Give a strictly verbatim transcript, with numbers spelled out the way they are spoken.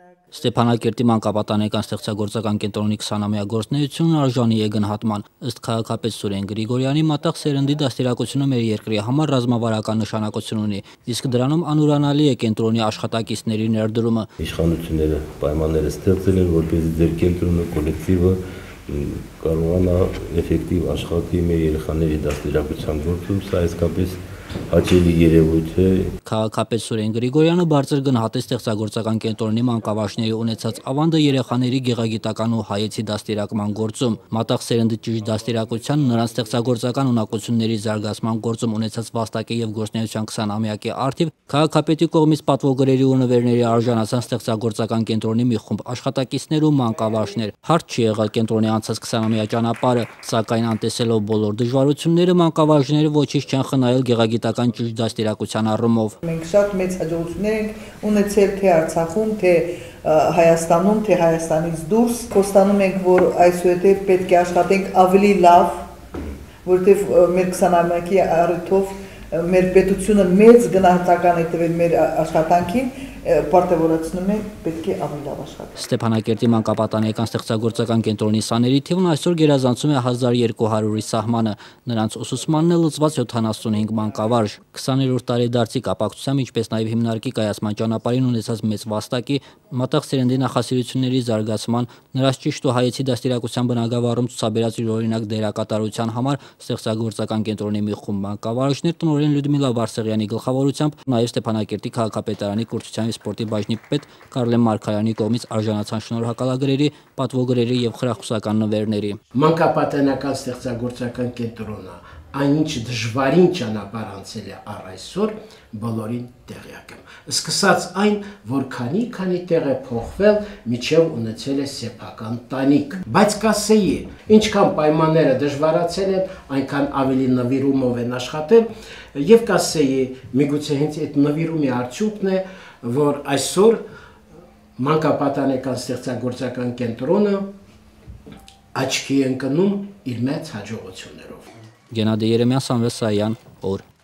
Ստեփանակերտի մանկապատանեկան ստեղծագործական կենտրոնի քսանամյա գործունեությունն արժանի է գնահատման։ Ըստ քաղաքապետ Սուրեն Գրիգորյանի, մատաղ սերնդի դաստիարակությունը մեր երկրի համար ռազմավարական նշանակություն ունի, իսկ դրանում անուրանալի է կենտրոնի աշխատակիցների ներդրումը։ Իշխանությունները պայմանները ստեղծել են, որպեսզի ձեր կենտրոնը, կոլեկտիվը կարողանա էֆեկտիվ աշխատի մեր երեխաների դաստիարակության գործում, սա իսկապես հաճելի երևույթ է։ Քաղաքապետ Սուրեն Գրիգորյանը բարձր գնահատեց ստեղծագործական կենտրոնի մանկավարժների ունեցած ավանդը երեխաների գեղագիտական ու հայեցի դաստիարակման գործում, մատաղ սերնդի ճիշտ դաստիարակության, նրանց ստեղծագործական ունակությունների զարգացման գործում ունեցած վաստակի եւ գործունեության քսանամյակի առթիվ քաղաքապետի կողմից պատվոգրերի ու նվերների արժանացան ստեղծագործական կենտրոնի մի խումբ աշխատակիցներ ու մանկավարժներ։ Հարթ չի եղել կենտրոնի անցած քսանամյա ճանապարհը, սակայն անտեսելով բոլոր դժվարությունները, մանկավարժները ոչինչ չեն խնայել գեղագիտական ճիշտ դաստիարակության առումով։ Մենք շատ մեծ հաջողություններ ենք ունեցել թե Արցախում, թե Հայաստանում, թե Հայաստանից դուրս։ Խոստանում ենք, որ այսուհետև պետք է աշխատենք ավելի լավ, որովհետև մեր քսանամյակի առիթով մեր պետությունը մեծ գնահատական է տվել մեր աշխատանքին, պարտավորացնում է պետք է ավելի լավ աշխատել։ Ստեփանակերտի մանկապատանեկան ստեղծագործական կենտրոնի սաների թիվն այսօր գերազանցում է հազար երկու հարյուրի սահմանը, նրանց ուսուցմանն է լծված յոթանասունհինգ մանկավարժ։ քսաներորդ տարեդարձի կապակցությամբ, ինչպես նաև հիմնարկի կայացման ճանապարհին ունեցած մեծ վաստակի, մատաղ սերնդի նախասիրությունների զարգացման, նրանց ճիշտ ու հայեցի դաստիարակության բնագավառում ցուցաբերած յուրօրինակ դերակատարության համար ստեղծագործական կենտրոնի մի խումբ մանկավարժներ տնօրեն Լյուդմիլա Վարսեղյանի գլխավորությամբ, նաև Ստեփանակերտի քաղաքապետարանի կրթության և սպորտի բաժնի պետ Կարլեն Մարգարյանի կողմից արժանացան շնորհակալագրերի, պատվոգրերի եւ խրախուսական նվերների։ Մանկապատանեկան ստեղծագործական կենտրոնը այնինչ դժվարին ճանապարհ անցել է առ այսօր, բոլորին տեղյակ եմ։ Սկսած այն, որ քանի-քանի տեղ է փոխվել, միջև ունեցել է սեփական տանիք։ Բայց կասեի, ինչքան պայմանները դժվարացել են, այնքան ավելի նվիրումով են աշխատել, եւ կասեի, միգուցե հենց այդ նվիրումի արդյունքն է, որ այսօր մանկապատանեկան ստեղծագործական կենտրոնը աչքի է ընկնում իր մեծ հաջողություններով։ Գենադի Երեմյան, Սամվել Սայան, օր։